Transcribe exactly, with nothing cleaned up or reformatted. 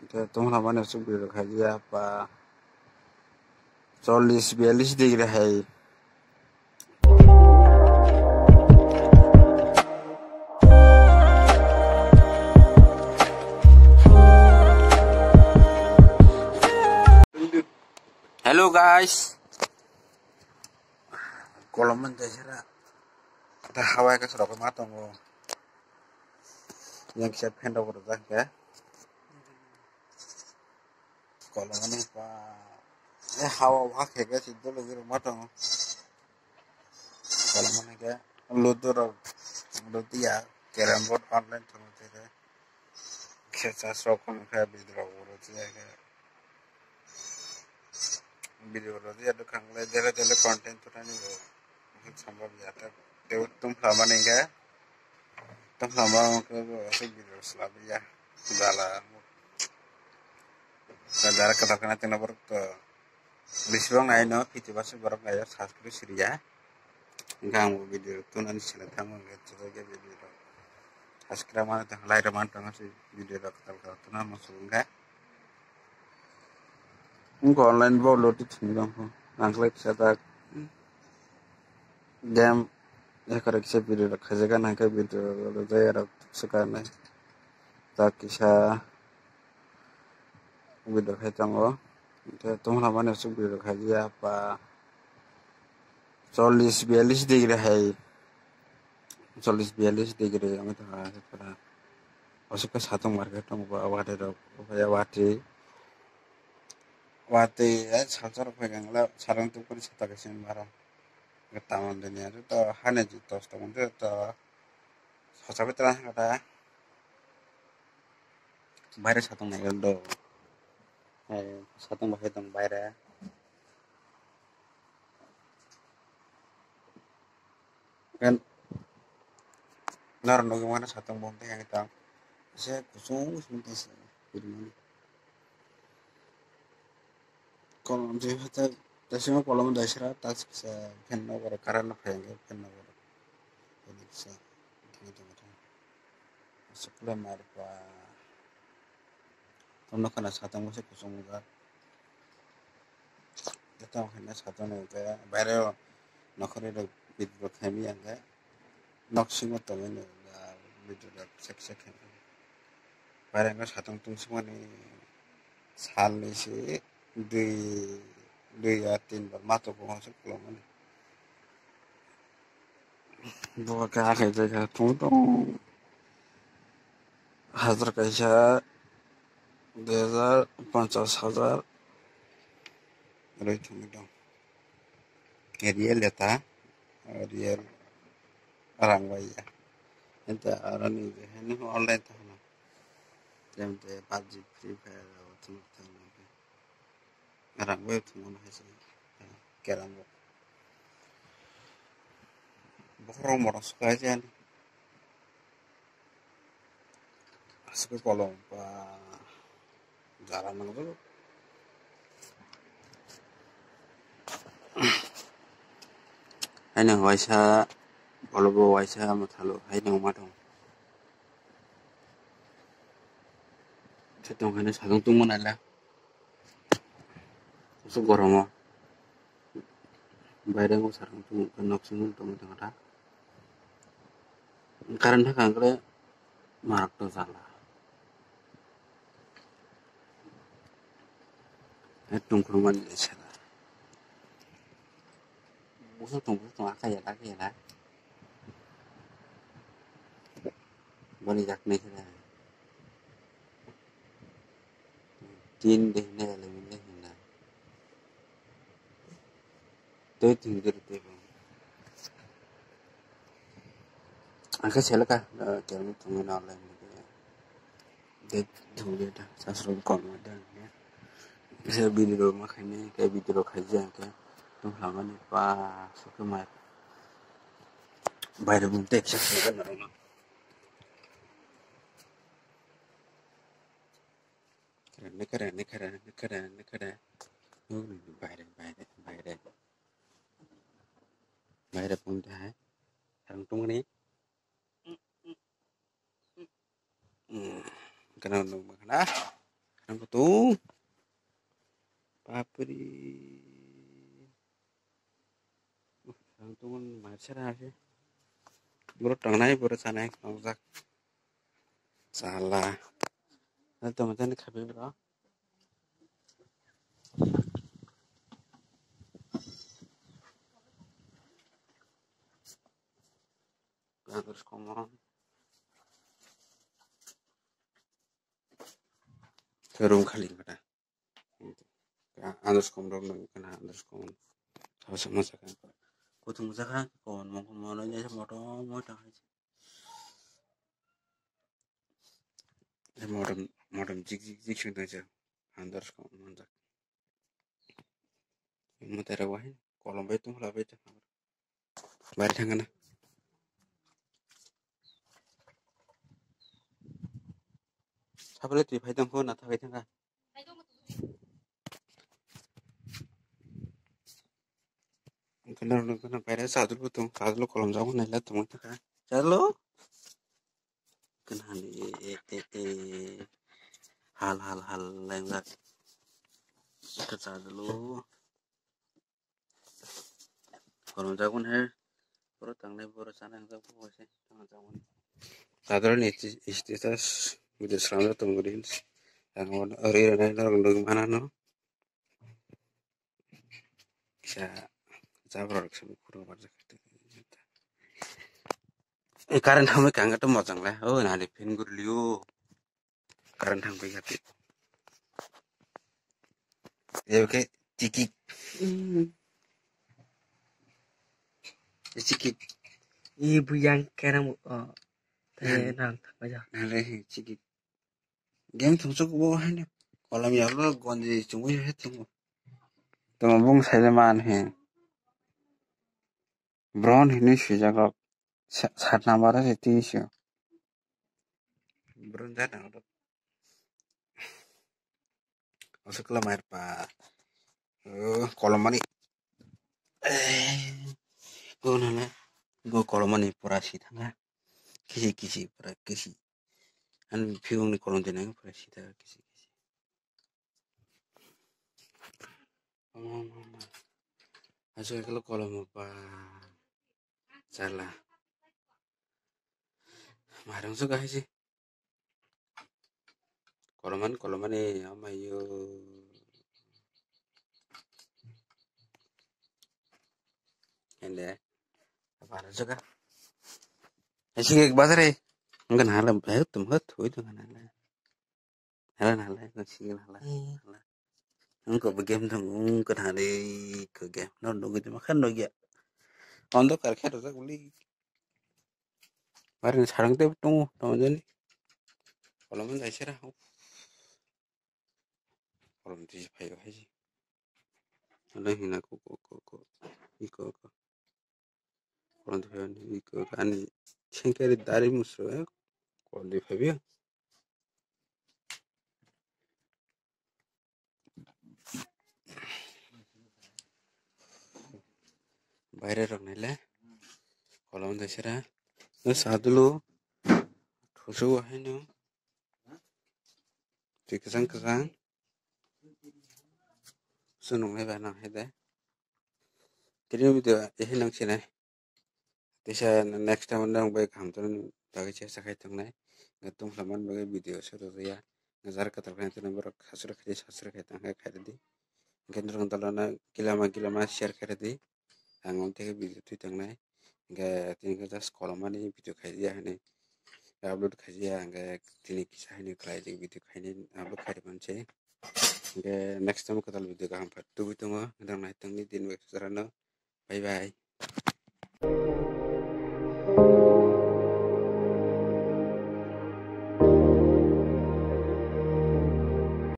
তোমরা মানে সুবিধা খাই যে apa চল্লিশ বিয়াল্লিশ ডিগ্রি হাই Hello guys, kalau menjajah ada hawa ke serapa matang lo, yang siap hendak berdas ya. Kalau mana pak, eh hawa wah kayak sih dulu gitu matang. Kalau mana kayak ludur, ludur ya, kirim buat online tuh gitu. Kita serokon kayak video urut ya kayak video urut ya tuh kan lejala jala konten tuh nih lo, mungkin sambil biasa. Tuh tuh sama nih kayak, tuh sama ke asik video selalu ya, jalan. Saudara katakan nanti nomor ke Lisbon ayo no, kita pasti barang ayo saskri Syria. Enggak mau video tuh nanti selesai tamu gitu aja video. Saskri mana tuh lahir mana tuh masih video kata kata tuh nama masuk enggak? Enggak online bawa load itu nih bang. Angklek saya game ya kerja saya video kerja kan angkat video lo saya ada sekarang tak kisah video kacang lo. তোমরা মানে সুবিধা খাই যে apa চল্লিশ বিয়াল্লিশ degree high চল্লিশ বিয়াল্লিশ ডিগ্রি আমি তো pada masuk ke satu market dong bawa wadah dong upaya wadi wadi ya salsar pegang lah sarang tuh pun satu kesin barang ke taman dunia itu tuh hanya juta setahun itu tuh sampai terang kata bayar satu negel dong satu pakai dong bayar kan naruh dong gimana satu bonte yang kita saya kusung sebentar sih gimana kalau misalnya kita dasarnya kalau mau dasar tas bisa kena orang karena pengen kena orang jadi bisa gitu gitu sebelum apa tono kana satu musim kusung juga kita kena satu nih kayak bayar nakore do video kami yang kayak naksimut temen udah video sek sek bayar nggak satu tuh semua nih sal sih di di atin bermata kok masuk kalau mana buat kayak kayak tuh tuh hazar kayak dua हजार पचास हजार itu dong real ya ta real orang bayar itu orang ini ini online tuh nah jam deh P U B G Free Fire itu tuh orang bayar tuh mana sih kira mau borong borong suka aja nih asal kalau pak jalan itu ini waisa kalau bawa waisa matalo ini umatong setong kan sadong tuh mana lah masuk goromo bayar nggak sarang tuh kenok sini tuh macam apa karena kan kalau marak tuh salah itu kurang salah musuh tunggu tunggu kayak lagi ya lah boleh jak nih lah tin deh nih lebih nih lah tuh tinggal tuh angkat siapa kah kalau tunggu online gitu ya deh tunggu dah sasro komen dah ya bisa video makanya kayak video kerja kayak tuh lama nih pas suka mat bayar buntek sih kan orang keren keren keren keren keren oh bayar bayar bayar bayar buntek orang tuh nih kenal dong mana Sarang tuh papri. Sarang tuh kan macet aja. Bro tangnai bro sanai ngajak. Salah. Nah teman-teman kafe bro. Terus komon. Kerum kali pada. Andros komron kena andros komon. Tahu sama sakan. Kutung sakan kon mau mau aja motor mau dah. Modern modern jig jig jig sing aja. Andros komon manjak. Mau tera wahin. Kolom betul lah betul. Bari tangan. Siapa lagi di tang phone atau tang kan? Kena kena pera satu betul. Satu lo kolom jauh nih lah teman kan. Halo. Kena ni eh eh eh hal hal hal lain lah. Kita satu lo. Kolom jauh nih. Baru tangnai baru sana yang jauh sih. Tangan jauh. Satu nih istitas video selanjutnya tungguin. Yang mau ori ori orang mana no? Bisa Zabrak sama kurang banyak. Eh karen kami kangen tuh mojang lah. Oh nanti pin gur liu. Karen kami hati. Ya oke cikik. Cikik. Ibu yang keren oh tenang aja. Nale cikik. Game tumsuk bawa ini. Kolam ya lo gondi cunggu ya tunggu. Tumabung saya man he. Brown ini sih jaga. Saat namanya itu sih. Brown jana udah. Masuk lah air pak. Oh kolam mana? Eh, gue nana. Gue kolam mana pura sih tengah. Kisi kisi pura kisi. An piung ni kolom jeneng pura sih tengah kisi kisi. Oh mama. Asal kalau kolom apa? Salah. Marang suka sih. Koloman koloman ni ama yo. Ende. Apa suka? Asik ke bazar eh. Enggak halam, eh tum het, itu kan halam. Halam halam, enggak sih halam. Enggak begem tuh, enggak hale ke game. Non dong gitu makan dong ya. Untuk kerja tuh beli. Baru sekarang tuh tunggu, tunggu aja nih. Kalau mana sih lah. Kalau nanti siapa ya sih. Ada yang aku kok kok kok. Iko kok. Kalau nanti iko kan cengkeri dari musuh ya. Kalau di Febia. Bayar orang nih lah. Kalau nanti sih lah. Nggak satu lo. Khusus wah ini. Jadi kesang kesang. Sunung nih bana hede. Jadi video ini nang sih nih. Bisa next time nang baik hamturan bagi saya sakit tang nih. Ngatung laman bagi video suruh ya. Ngajar keterkaitan itu nomor khasur kerja khasur kaitan kayak kayak tadi. Mungkin orang talana kilama kilama share kayak tadi. Angom teh video tu tang nih. Enggak tinggal just kolom mana video kayak dia nih. Upload kayak dia enggak tinggi kisah ini kayak video kayak ini upload kayak macam ni. Enggak next time kita video kayak apa tu itu mah. Nang naik tang ni din web sarana. Bye bye.